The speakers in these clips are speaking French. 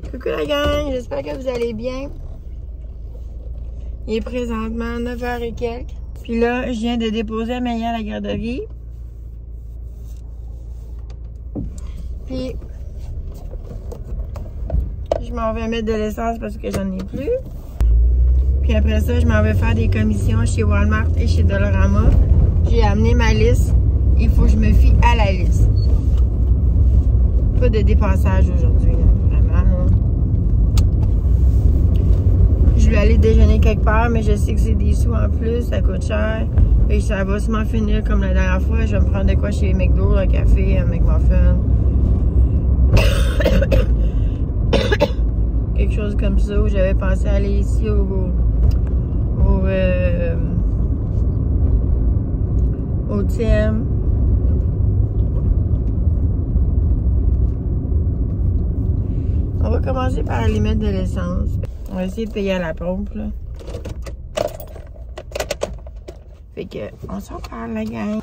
Coucou la gang, j'espère que vous allez bien. Il est présentement 9h et quelques. Puis là, je viens de déposer Amélie à la garderie. Puis, je m'en vais mettre de l'essence parce que j'en ai plus. Puis après ça, je m'en vais faire des commissions chez Walmart et chez Dollarama. J'ai amené ma liste. Il faut que je me fie à la liste. Pas de dépassage aujourd'hui, vraiment. Je vais aller déjeuner quelque part, mais je sais que c'est des sous en plus, ça coûte cher. Et ça va sûrement finir comme la dernière fois. Je vais me prendre de quoi chez McDo, un café, un McMuffin. Quelque chose comme ça, où j'avais pensé aller ici au TM. On va commencer par aller mettre de l'essence. On va essayer de payer à la pompe, là. Fait que, on s'en parle, la gang.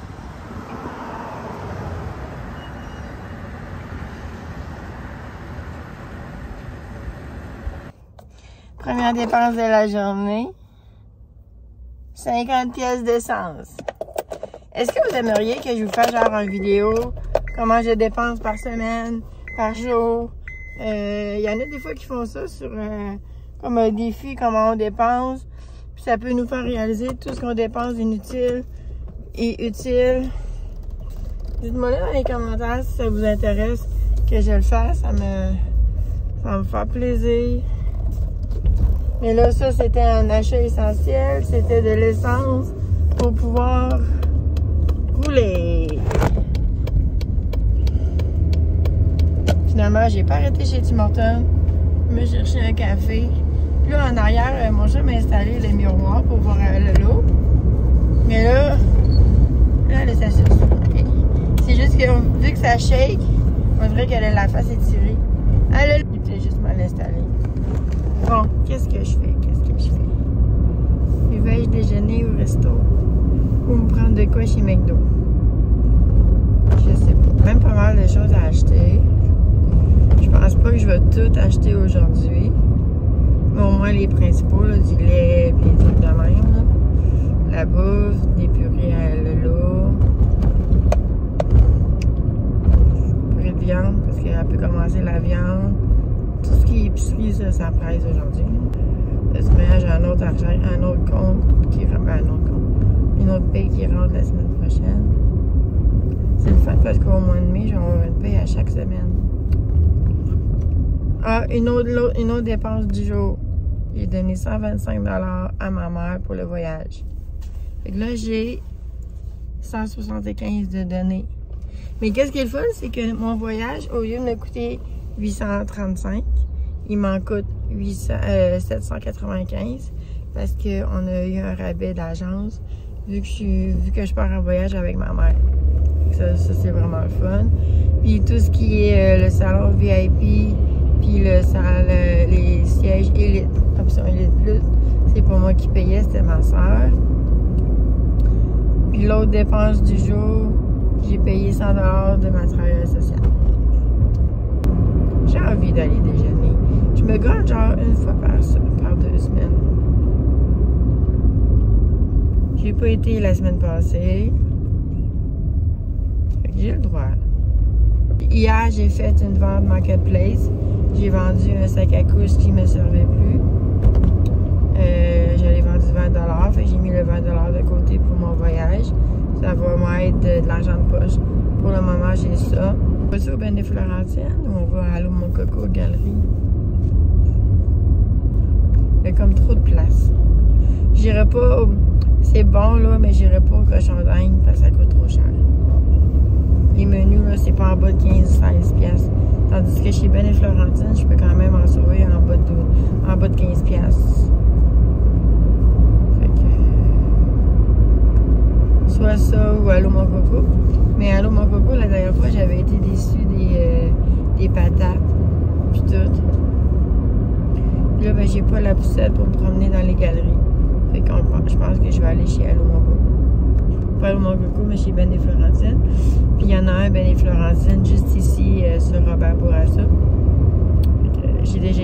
Première dépense de la journée. 50 pièces d'essence. Est-ce que vous aimeriez que je vous fasse genre une vidéo? Comment je dépense par semaine, par jour? Il y en a des fois qui font ça sur comme un défi, comment on dépense. Puis ça peut nous faire réaliser tout ce qu'on dépense inutile et utile. Dites-moi dans les commentaires si ça vous intéresse que je le fasse. Ça va me faire plaisir. Mais là, ça, c'était un achat essentiel. C'était de l'essence pour pouvoir rouler. Finalement, j'ai pas arrêté chez Tim Hortons. Me chercher un café. Puis là, en arrière, mon chat m'a installé le miroir pour voir le lot. Mais là, elle s'assure. Okay. C'est juste que, vu que ça shake, on dirait qu'elle a la face étirée. Elle a il peut juste mal installer. Bon, qu'est-ce que je fais? Vais-je déjeuner au resto? Ou me prendre de quoi chez McDo? Je sais pas. Même pas mal de choses à acheter. Je pense pas que je vais tout acheter aujourd'hui. Mais au moins les principaux, là, du lait et des trucs de même. Là. La bouffe, des purées à Lolo. Purée de viande, parce qu'elle peut commencer la viande. Tout ce qui est épicerie, ça presse aujourd'hui. Le ménage à un autre argent, un autre compte qui rentre, une autre paye qui rentre la semaine prochaine. C'est le fait parce qu'au mois de mai, je vais avoir une paye à chaque semaine. Ah, une autre dépense du jour. J'ai donné 125 $ à ma mère pour le voyage. Fait que là, j'ai 175 de données. Mais qu'est-ce qui est le fun, c'est que mon voyage, au lieu de me coûter 835, il m'en coûte 795 parce qu'on a eu un rabais d'agence vu que je pars en voyage avec ma mère. Ça c'est vraiment le fun. Puis tout ce qui est le salon VIP, puis les sièges Élite, option Élite Plus, c'est pas moi qui payais, c'était ma soeur. Puis l'autre dépense du jour, j'ai payé 100 $ de ma travailleuse sociale. J'ai envie d'aller déjeuner. Je me garde genre une fois par 2 semaines. J'ai pas été la semaine passée. Fait que j'ai le droit. Hier, j'ai fait une vente marketplace. J'ai vendu un sac à couche qui me servait plus. J'avais vendu 20 $. Fait que j'ai mis le 20 $ de côté pour mon voyage. Ça va m'être de l'argent de poche. Pour le moment, j'ai ça. On va au Ben des Florentines ou on va à Allô Mon Coco Galerie? Il y a comme trop de place. J'irai pas. C'est bon là, mais j'irai pas au Cochon d'Inde parce que ça coûte trop cher. Les menus là, c'est pas en bas de 15-16 piastres. Tandis que chez Ben et Florentine, je peux quand même en sauver en bas de 15 piastres. Fait que. Soit ça ou Allô Mon Coco. Mais Allô Mon Coco, la dernière fois, j'avais été déçue des patates. Puis tout. Puis là, ben, j'ai pas la poussette pour me promener dans les galeries. Fait que je pense que je vais aller chez Allô Mon Coco. Pas Allô Mon Coco, mais chez Ben et Florentine. Puis il y en a un, Ben et Florentine, juste ici, sur Robert Bourassa. J'ai déjà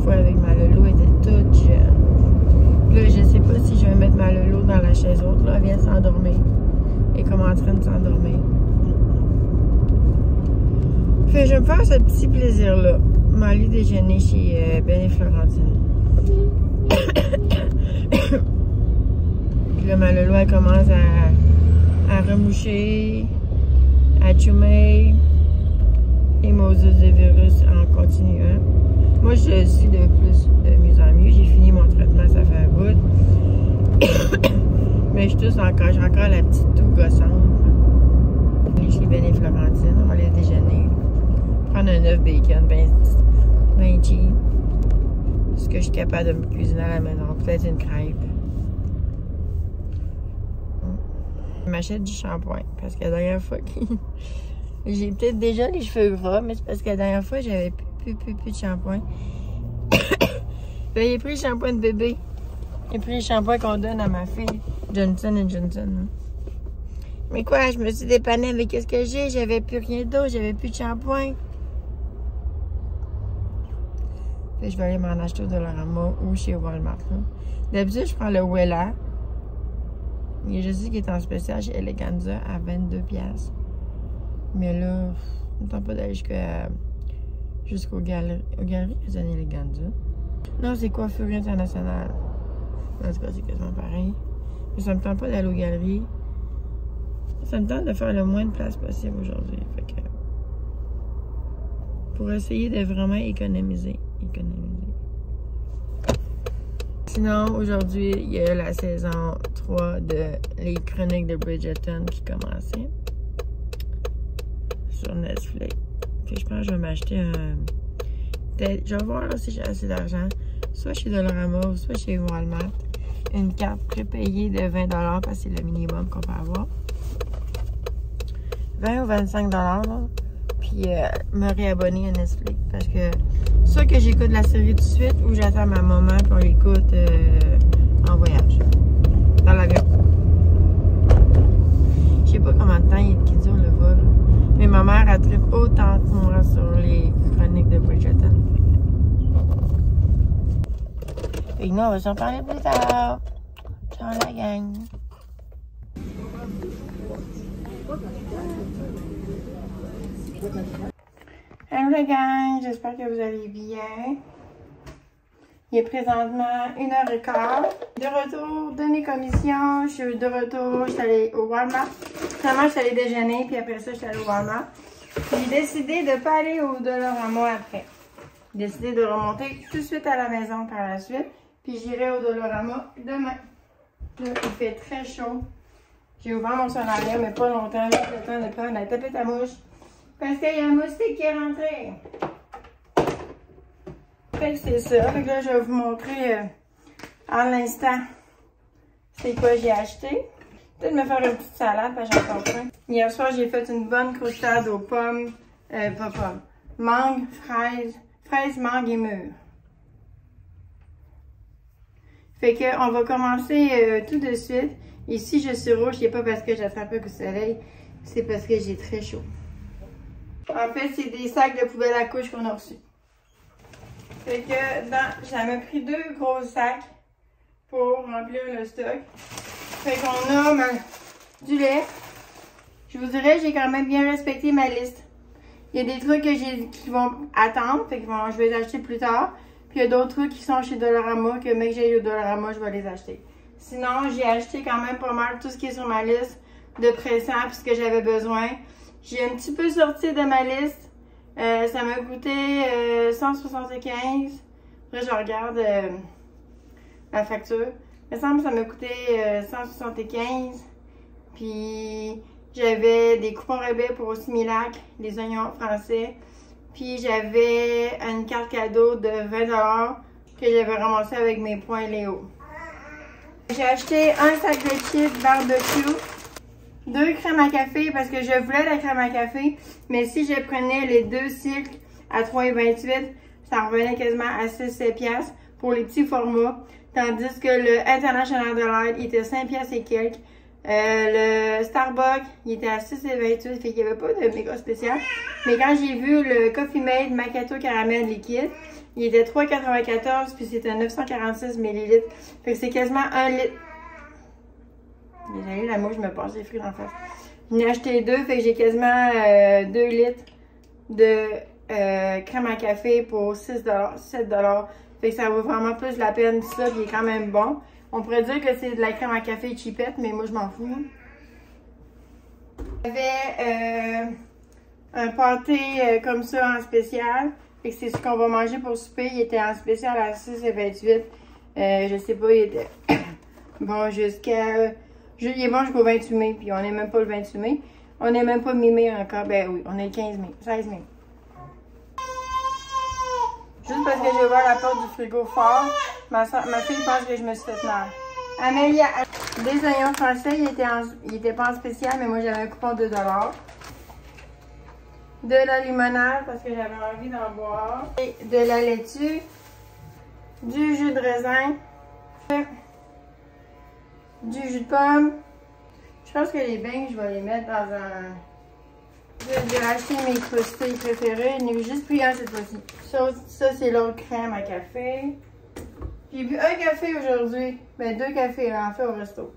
fois avec ma Lolo, elle était toute jeune. Là, je sais pas si je vais mettre ma Lolo dans la chaise haute. Là, elle vient s'endormir. Elle est comme en train de s'endormir. Fait que je vais me faire ce petit plaisir-là. M'aller déjeuner chez Ben et Florentine. Puis là, ma Lolo, elle commence à remoucher, à choumer. Et Moses de virus en continuant. Moi, je suis de plus de mieux en mieux. J'ai fini mon traitement, ça fait un bout. Mais je tousse encore, j'ai encore la petite toux gossante. Je suis chez Ben et Florentine, on va aller déjeuner. Prendre un œuf bacon, ben cheap. Est-ce que je suis capable de me cuisiner à la maison? Peut-être une crêpe. Je m'achète du shampoing parce que la dernière fois j'ai peut-être déjà les cheveux gras, mais c'est parce que la dernière fois j'avais plus de shampoing. J'ai pris le shampoing de bébé. J'ai pris le shampoing qu'on donne à ma fille, Johnson & Johnson. Mais quoi, je me suis dépannée avec ce que j'ai, j'avais plus rien d'autre, j'avais plus de shampoing. Puis je vais aller m'en acheter au Dollarama ou chez Walmart. D'habitude, je prends le Wella. Et je sais qu'il est en spécial chez Eleganza à 22$. Mais là, je ne tente pas d'aller jusqu'aux galeries. Aux galeries, c'est un Eleganza. Non, c'est Coiffure Internationale. En tout cas, c'est quasiment pareil. Mais ça me tente pas d'aller aux galeries. Ça me tente de faire le moins de place possible aujourd'hui. Fait que, pour essayer de vraiment économiser. Sinon, aujourd'hui, il y a la saison 3 de Les Chroniques de Bridgerton qui commençait sur Netflix. Fait que je pense que je vais m'acheter un... Je vais voir là, si j'ai assez d'argent, soit chez Dollarama ou soit chez Walmart. Une carte prépayée de 20$ parce que c'est le minimum qu'on peut avoir. 20 ou 25$, là. Puis me réabonner à Netflix parce que soit que j'écoute la série tout de suite ou j'attends ma maman pour l'écoute en voyage, dans l'avion. Je sais pas combien de temps qui dure le vol, mais ma mère elle tripe autant que moi sur les chroniques de Bridgerton. Et nous on va s'en parler plus tard. Ciao la gang. Hello la gang, j'espère que vous allez bien. Il est présentement 1h15. De retour de mes commissions, je suis de retour, je suis allée au Walmart. Finalement, je suis allée déjeuner, puis après ça, je suis allée au Walmart. J'ai décidé de ne pas aller au Dollarama après. J'ai décidé de remonter tout de suite à la maison par la suite, puis j'irai au Dollarama demain. Là, il fait très chaud. J'ai ouvert mon solarium, mais pas longtemps, juste le temps de prendre la tapette à mouche. Parce qu'il y a un moustique qui est rentré. Fait que c'est ça. Fait que là, je vais vous montrer à l'instant c'est quoi j'ai acheté. Peut-être me faire une petite salade parce que j'ai encore faim. Hier soir, j'ai fait une bonne croustade aux pommes. Pas pommes. Mangue, fraise, mangue et mûre. Fait que on va commencer tout de suite. Et si je suis rouge, c'est pas parce que j'attrape le soleil, c'est parce que j'ai très chaud. En fait, c'est des sacs de poubelle à couches qu'on a reçus. Fait que ça m'a pris 2 gros sacs pour remplir le stock. Fait qu'on a du lait. Je vous dirais, j'ai quand même bien respecté ma liste. Il y a des trucs qui vont attendre, fait que je vais les acheter plus tard. Puis il y a d'autres trucs qui sont chez Dollarama, que mec j'aille au Dollarama, je vais les acheter. Sinon, j'ai acheté quand même pas mal tout ce qui est sur ma liste de pressants, puisque j'avais besoin. J'ai un petit peu sorti de ma liste. Ça m'a coûté 175. Après, je regarde la facture. Il me semble que ça m'a coûté 175. Puis, j'avais des coupons rabais pour au Similac, les oignons français. Puis, j'avais une carte cadeau de 20$ que j'avais ramassé avec mes points Léo. J'ai acheté un sac de chips barbecue. 2 crèmes à café parce que je voulais la crème à café, mais si je prenais les 2 cycles à 3,28, ça revenait quasiment à 6-7$ pour les petits formats, tandis que le International Delight était 5$ et quelques. Le Starbucks, il était à 6,28, fait qu'il n'y avait pas de méga spécial. Mais quand j'ai vu le Coffee Mate Macchiato Caramel liquide, il était 3,94 puis c'était 946 ml. Fait que c'est quasiment 1 litre. Désolée, la mouche me passe les fruits en face. J'en ai acheté 2, fait que j'ai quasiment 2 litres de crème à café pour 6 $, 7 $. Fait que ça vaut vraiment plus la peine ça, puis il est quand même bon. On pourrait dire que c'est de la crème à café cheapette, mais moi je m'en fous. J'avais un pâté comme ça en spécial. Fait que c'est ce qu'on va manger pour souper. Il était en spécial à 6,28. Je sais pas, il était bon jusqu'à... Il est bon jusqu'au 28 mai, puis on n'est même pas le 28 mai. On n'est même pas mi-mai encore. Ben oui, on est le 15 mai, 16 mai. Juste parce que j'ai ouvert la porte du frigo fort, ma fille pense que je me suis fait mal. Amélia, des oignons français, il était pas en spécial, mais moi j'avais un coupon de 2 $. De la limonade, parce que j'avais envie d'en boire. Et de la laitue, du jus de raisin, du jus de pomme. Je pense que les beignes, je vais les mettre dans un... J'ai acheté mes crustés préférés. Il n'y a juste pris un cette fois-ci. Ça c'est l'autre crème à café. J'ai bu un café aujourd'hui. Ben 2 cafés en fait au resto.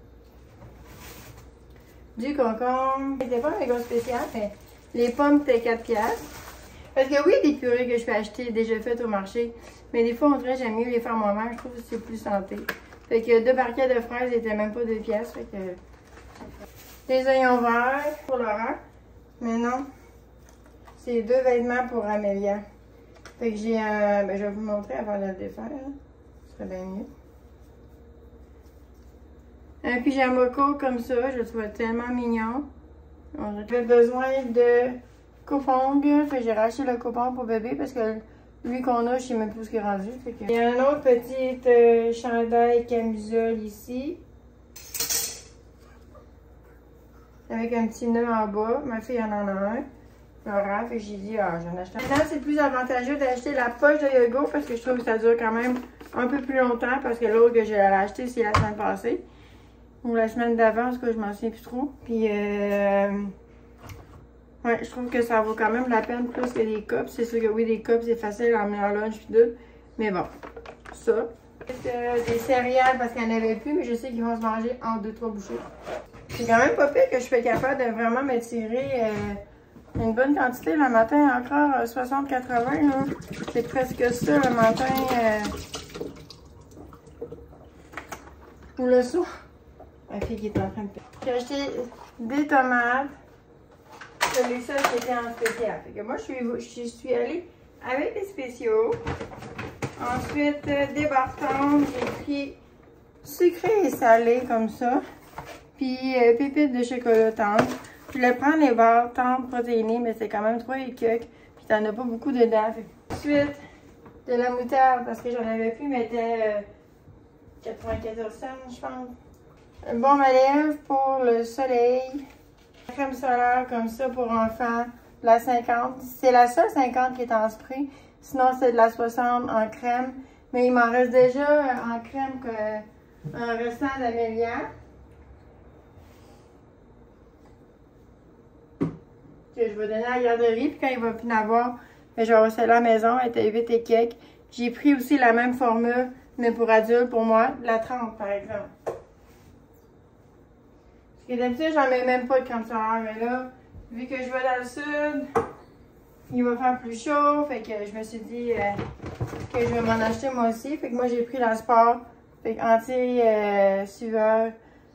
Du concombre. C'était pas un méga spécial, mais les pommes étaient 4 $. Parce que oui, des purées que je peux acheter déjà faites au marché. Mais des fois, on dirait que j'aime mieux les faire moi-même. Je trouve que c'est plus santé. Fait que 2 paquets de fraises étaient même pas 2 $. Fait que... Des oignons verts pour Laura. Mais non. C'est 2 vêtements pour Amélia. Fait que j'ai un... Ben, je vais vous montrer avant de le défaire. Ce serait bien mieux. Un pyjama court comme ça. Je le trouve tellement mignon. J'avais besoin de coupe-ongles. Fait que j'ai racheté le coupe-ongle pour bébé parce que lui qu'on a, je sais même plus ce qu'il est rendu. Fait que... Il y a un autre petit chandail camisole ici. Avec un petit nœud en bas. Ma fille en a un. Laura, fait que j'ai dit, j'en ai acheté un. Maintenant, c'est plus avantageux d'acheter la poche de yogourt parce que je trouve que ça dure quand même un peu plus longtemps parce que l'autre que j'ai acheté, c'est la semaine passée. Ou la semaine d'avant, parce que je m'en souviens plus trop. Puis, ouais, je trouve que ça vaut quand même la peine plus que des cups. C'est sûr que oui, des cups, c'est facile à emmener en lunch puis tout. Mais bon, ça. Des céréales parce qu'il n'y en avait plus, mais je sais qu'ils vont se manger en 2-3 bouchées. C'est quand même pas pire que je suis capable de vraiment me tirer une bonne quantité le matin, encore 60-80. C'est presque ça le matin ou le soir. Ma fille qui est en train de faire. J'ai acheté des tomates. C'est les seuls qui étaient en spécial. Fait que moi, je suis allée avec des spéciaux. Ensuite, des barres tendres. J'ai pris sucré et salé comme ça. Puis pépites de chocolat tendre. Je voulais prendre les barres tendres protéinées, mais c'est quand même 3 et quelques. Puis t'en as pas beaucoup dedans. Ensuite, de la moutarde, parce que j'en avais plus, mais était 94 cents, je pense. Un baume à lèvres pour le soleil. Crème solaire comme ça pour enfants. La 50. C'est la seule 50 qui est en spray. Sinon, c'est de la 60 en crème. Mais il m'en reste déjà en crème un restant d'Amélia. Que je vais donner à la garderie. Puis quand il va plus en avoir, je vais avoir celle-là à la maison. Elle était 8 et quelques. J'ai pris aussi la même formule, mais pour adultes, pour moi, la 30 par exemple. Parce que d'habitude, j'en mets même pas de crème solaire. Mais là, vu que je vais dans le sud, il va faire plus chaud. Fait que je me suis dit que je vais m'en acheter moi aussi. Fait que moi, j'ai pris la Sport. Fait que anti-sueur.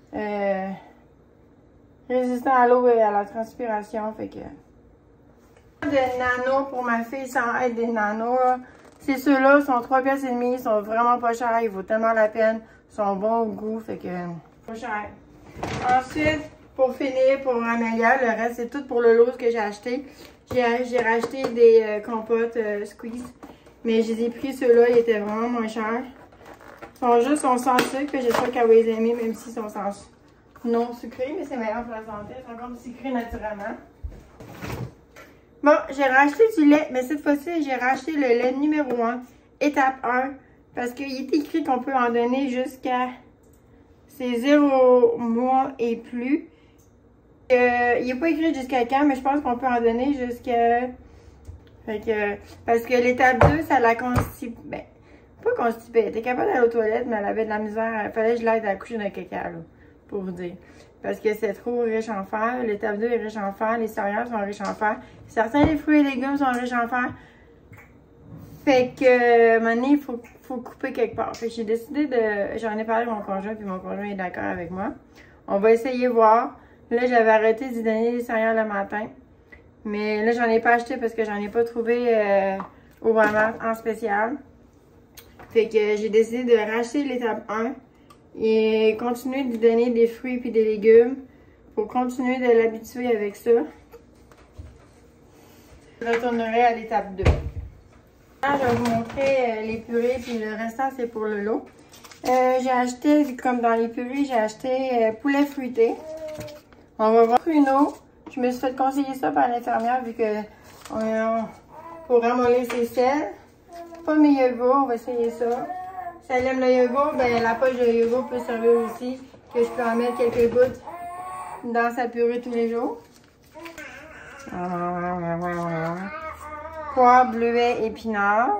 Résistant à l'eau et à la transpiration. Fait que... De nano pour ma fille sans être des nanos. C'est ceux-là, sont 3,5 $. Ils sont vraiment pas chers. Ils vaut tellement la peine. Ils sont bons au goût. Fait que... Pas cher. Ensuite, pour finir, pour Amélia, le reste, c'est tout pour le lot que j'ai acheté. J'ai racheté des compotes squeeze. Mais je les ai pris ceux-là, ils étaient vraiment moins chers. Ils sont juste sans sucre, puis j'espère qu'elle va les aimer, même s'ils sont sans non sucrés, mais c'est meilleur pour la santé. Ils sont comme sucrés naturellement. Bon, j'ai racheté du lait, mais cette fois-ci, j'ai racheté le lait numéro 1, étape 1, parce qu'il est écrit qu'on peut en donner jusqu'à c'est 0 mois et plus. Il n'est pas écrit jusqu'à quand, mais je pense qu'on peut en donner jusqu'à... parce que l'étape 2, ça la constipe... Ben, pas constipée. Elle était capable d'aller aux toilettes, mais elle avait de la misère. Il fallait que je l'aide à coucher dans le caca, là, pour vous dire. Parce que c'est trop riche en fer. L'étape 2 est riche en fer. Les céréales sont riches en fer. Certains des fruits et légumes sont riches en fer. Fait que, maintenant, il faut couper quelque part. Fait que j'ai décidé de... J'en ai parlé à mon conjoint, puis mon conjoint est d'accord avec moi. On va essayer voir. Là, j'avais arrêté d'y donner des céréales le matin. Mais là, j'en ai pas acheté parce que j'en ai pas trouvé au Walmart en spécial. Fait que j'ai décidé de racheter l'étape 1 et continuer de donner des fruits et des légumes pour continuer de l'habituer avec ça. Je retournerai à l'étape 2. Là, je vais vous montrer les purées puis le restant, c'est pour le lot. J'ai acheté, comme dans les purées, j'ai acheté poulet fruité. On va voir pruneau. Je me suis fait conseiller ça par l'infirmière vu que pour ramollir ses selles. Pomme et yogourt, on va essayer ça. Si elle aime le yogourt, ben la poche de yogourt peut servir aussi, que je peux en mettre quelques gouttes dans sa purée tous les jours. Poire, bleuet, épinard.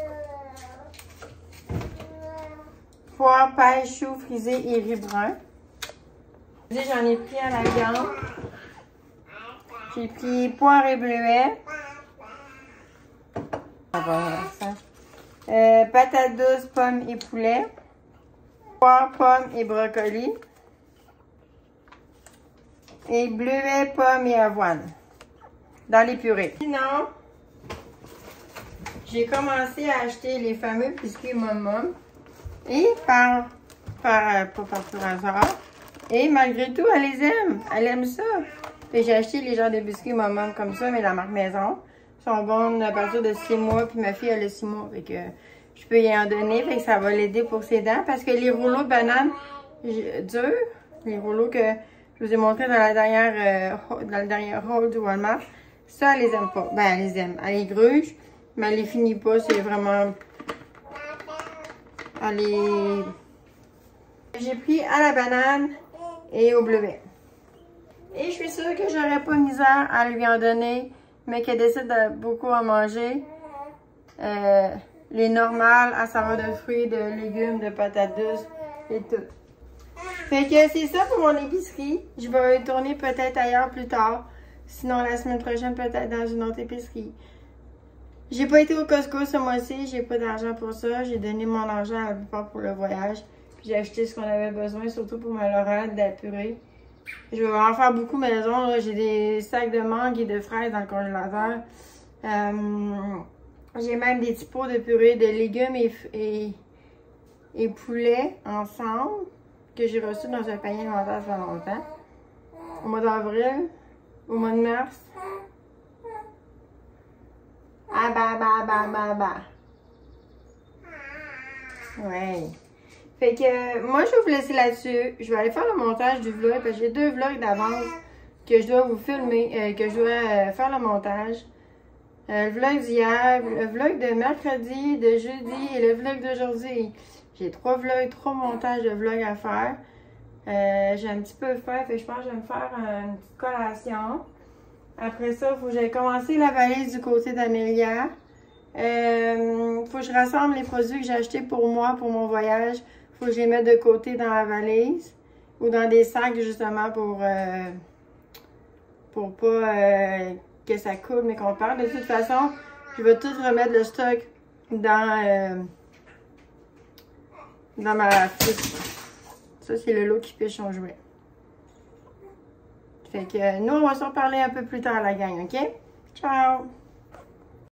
Poire, pêche, chou frisé et riz brun. J'en ai pris à la viande. J'ai pris poire et bleuet. Patates douces, pommes et poulet. Poire, pommes et brocoli. Et bleuet, pommes et avoine. Dans les purées. Sinon, j'ai commencé à acheter les fameux biscuits Mum. Et pas par hasard. Et malgré tout, elle les aime. Elle aime ça. Et j'ai acheté les genres de biscuits Mum comme ça, mais la marque maison. Ils sont bons à partir de 6 mois. Puis ma fille, elle a 6 mois. Fait que je peux y en donner. Fait que ça va l'aider pour ses dents. Parce que les rouleaux de bananes durs, les rouleaux que je vous ai montrés dans le dernier haul du Walmart, ça, elle les aime pas. Ben, elle les aime. Elle les gruge, mais elle les finit pas. C'est vraiment... J'ai pris à la banane et au bleuet. Et je suis sûre que j'aurais pas de misère à lui en donner, mais qu'elle décide de beaucoup en manger. Les normales, à savoir de fruits, de légumes, de patates douces et tout. Fait que c'est ça pour mon épicerie. Je vais tourner peut-être ailleurs plus tard. Sinon, la semaine prochaine, peut-être dans une autre épicerie. J'ai pas été au Costco ce mois-ci. J'ai pas d'argent pour ça. J'ai donné mon argent à la plupart pour le voyage. J'ai acheté ce qu'on avait besoin, surtout pour ma Laurent, de la purée. Je vais en faire beaucoup maison. J'ai des sacs de mangue et de fraises dans le congélateur. J'ai même des petits pots de purée de légumes et poulet ensemble que j'ai reçu dans un panier alimentaire ça fait longtemps. Au mois d'avril, au mois de mars. Ah bah. Ouais. Fait que moi je vais vous laisser là-dessus. Je vais aller faire le montage du vlog parce que j'ai 2 vlogs d'avance que je dois vous filmer, que je dois faire le montage. Le vlog d'hier, le vlog de mercredi, de jeudi et le vlog d'aujourd'hui. J'ai 3 vlogs, 3 montages de vlogs à faire. J'ai un petit peu faim, fait que je pense que je vais me faire une petite collation. Après ça, il faut que j'aille commencer la valise du côté d'Amélia. Faut que je rassemble les produits que j'ai achetés pour moi, pour mon voyage. Faut que je les mette de côté dans la valise ou dans des sacs justement pour pas que ça coule mais qu'on perde. De toute façon, je vais tout remettre le stock dans ma fiche. Ça, c'est le lot qui pêche son jouet. Fait que nous, on va s'en parler un peu plus tard, la gang, OK? Ciao!